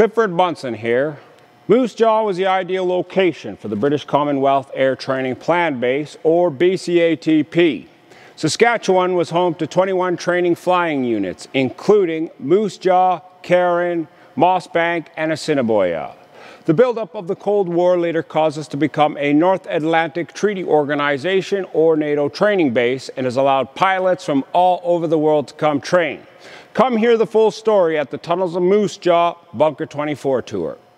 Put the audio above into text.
Clifford Bunsen here. Moose Jaw was the ideal location for the British Commonwealth Air Training Plan Base, or BCATP. Saskatchewan was home to 21 training flying units, including Moose Jaw, Karen, Mossbank, and Assiniboia. The buildup of the Cold War later caused us to become a North Atlantic Treaty Organization, or NATO training base, and has allowed pilots from all over the world to come train. Come hear the full story at the Tunnels of Moose Jaw Bunker 24 tour.